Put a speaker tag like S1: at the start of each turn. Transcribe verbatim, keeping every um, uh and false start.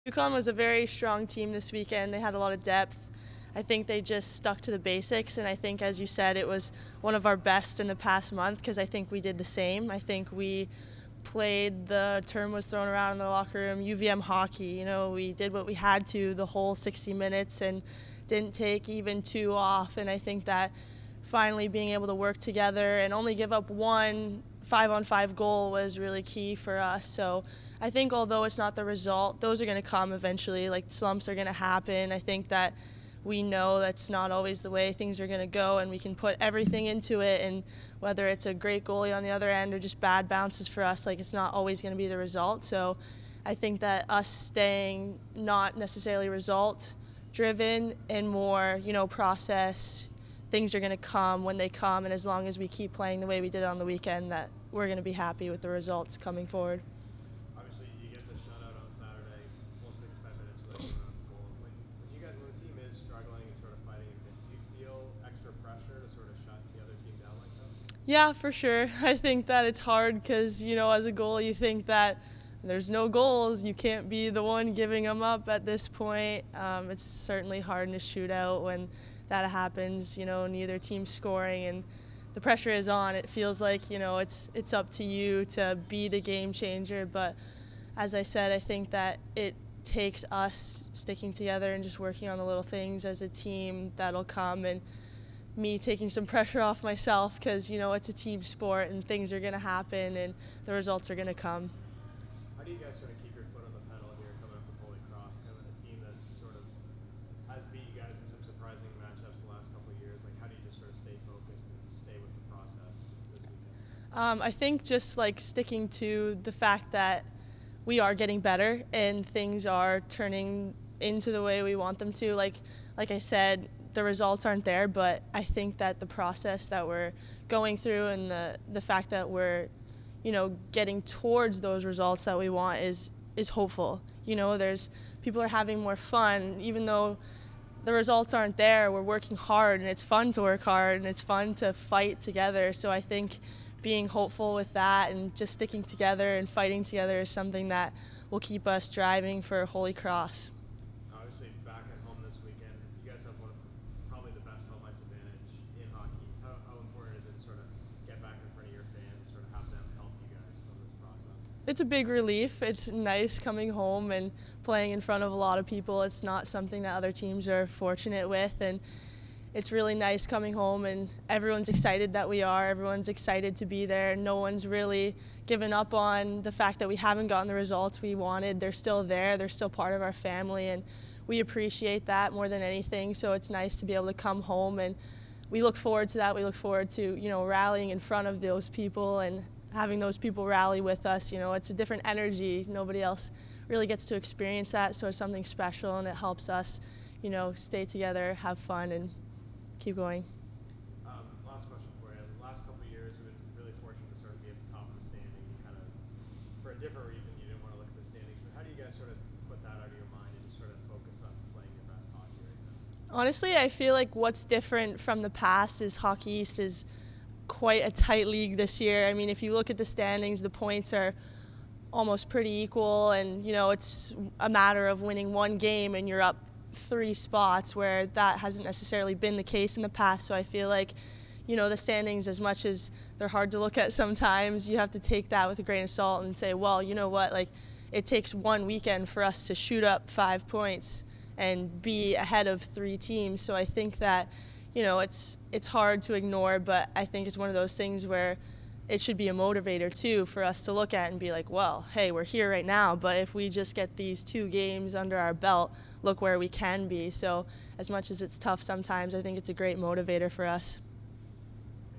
S1: UConn was a very strong team this weekend. They had a lot of depth. I think they just stuck to the basics, and I think, as you said, it was one of our best in the past month because I think we did the same. I think we played, the term was thrown around in the locker room, U V M hockey. You know, we did what we had to the whole sixty minutes and didn't take even two off, and I think that finally being able to work together and only give up one five-on-five goal was really key for us. So I think although it's not the result, those are going to come eventually. Like, slumps are going to happen. I think that we know that's not always the way things are going to go, and we can put everything into it, and whether it's a great goalie on the other end or just bad bounces for us, like, it's not always going to be the result. So I think that us staying not necessarily result driven and more, you know, process, things are going to come when they come, and as long as we keep playing the way we did on the weekend, that we're going to be happy with the results coming forward.
S2: Obviously, you get the shutout on Saturday, full sixty-five minutes with a goal. When, when you guys, when the team is struggling and sort of fighting, do you feel extra pressure to sort of shut the other team down like that?
S1: Yeah, for sure. I think that it's hard because, you know, as a goalie, you think that there's no goals. You can't be the one giving them up at this point. Um, it's certainly hard in a shootout when that happens, you know, neither team scoring, and the pressure is on. It feels like, you know, it's it's up to you to be the game changer. But as I said, I think that it takes us sticking together and just working on the little things as a team that'll come, and me taking some pressure off myself because, you know, it's a team sport and things are going to happen and the results are going to come.
S2: How do you guys sort of keep your foot on the pedal here coming up with Holy Cross, kind of a team that's sort of has beat you guys in some surprising matchups the last couple of years? Like, how do you just sort of stay focused and stay with the process this weekend?
S1: Um, I think just like sticking to the fact that we are getting better and things are turning into the way we want them to. Like, like I said, the results aren't there, but I think that the process that we're going through and the, the fact that we're, you know, getting towards those results that we want is is hopeful. You know, there's people are having more fun, even though the results aren't there. We're working hard, and it's fun to work hard, and it's fun to fight together. So I think being hopeful with that and just sticking together and fighting together is something that will keep us driving for Holy Cross.
S2: Obviously, back at home this weekend, you guys have one of probably the best home ice advantage in hockey. How, how important is it to sort of get back in front of your fans, sort of have them help you guys on this process?
S1: It's a big relief. It's nice coming home and playing in front of a lot of people. It's not something that other teams are fortunate with, and it's really nice coming home, and everyone's excited that we are. Everyone's excited to be there. No one's really given up on the fact that we haven't gotten the results we wanted. They're still there. They're still part of our family, and we appreciate that more than anything. So it's nice to be able to come home, and we look forward to that. We look forward to, you know, rallying in front of those people and having those people rally with us. You know, it's a different energy. Nobody else really gets to experience that, so it's something special, and it helps us, you know, stay together, have fun, and keep going.
S2: Um, last question for you. The last couple of years, we've been really fortunate to sort of be at the top of the standing. You kind of, for a different reason, you didn't want to look at the standings. But how do you guys sort of put that out of your mind and just sort of focus on playing your best hockey right now?
S1: Honestly, I feel like what's different from the past is Hockey East is quite a tight league this year. I mean, if you look at the standings, the points are almost pretty equal, and, you know, it's a matter of winning one game and you're up three spots, where that hasn't necessarily been the case in the past. So I feel like, you know, the standings, as much as they're hard to look at sometimes, you have to take that with a grain of salt and say, well, you know what, like, it takes one weekend for us to shoot up five points and be ahead of three teams. So I think that, you know, it's it's hard to ignore, but I think it's one of those things where it should be a motivator too for us to look at and be like, well, hey, we're here right now, but if we just get these two games under our belt, look where we can be. So as much as it's tough sometimes, I think it's a great motivator for us.